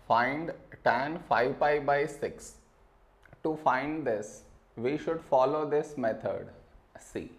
Find tan 5 pi by 6. To find this, we should follow this method. See.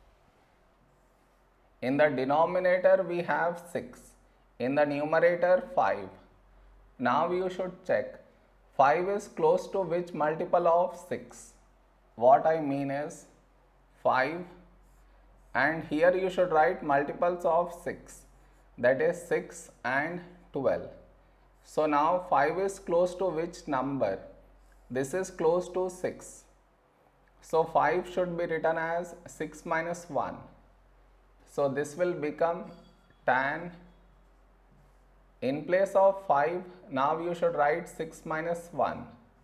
In the denominator we have 6. In the numerator 5. Now you should check 5 is close to which multiple of 6. What I mean is 5, and here you should write multiples of 6, that is 6 and 12. So now 5 is close to which number? This is close to 6. So 5 should be written as 6 minus 1. So this will become tan, in place of 5, now you should write 6 minus 1,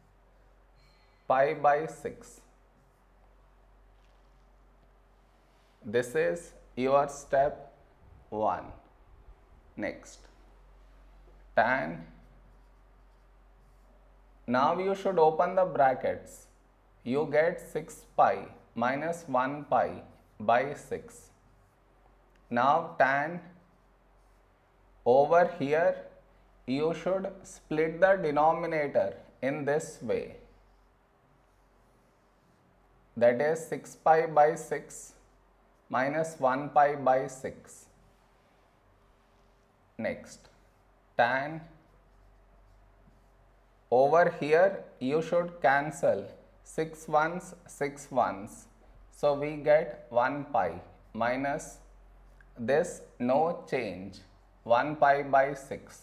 pi by 6. This is your step 1. Next, tan. Now you should open the brackets. You get 6 pi minus 1 pi by 6. Now tan, over here you should split the denominator in this way. That is 6 pi by 6 minus 1 pi by 6. Next, tan, over here you should cancel 6 ones, 6 ones. So we get 1 pi minus this, no change, 1 pi by 6.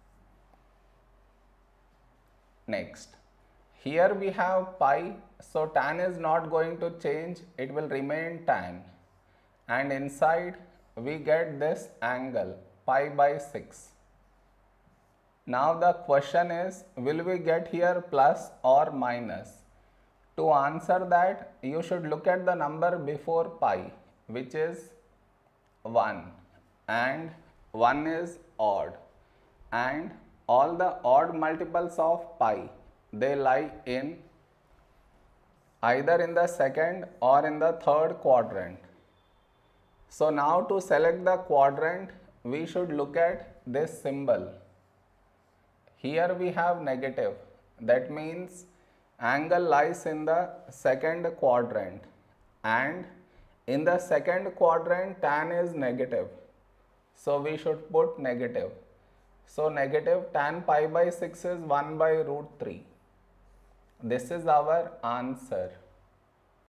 Next, here we have pi, so tan is not going to change, it will remain tan. And inside we get this angle, pi by 6. Now the question is, will we get here plus or minus? To answer that, you should look at the number before pi, which is 1, and 1 is odd, and all the odd multiples of pi, they lie in either in the second or in the third quadrant. So now to select the quadrant, we should look at this symbol. Here we have negative, that means angle lies in the second quadrant, and in the second quadrant tan is negative. So we should put negative. So negative tan pi by 6 is 1 by root 3. This is our answer.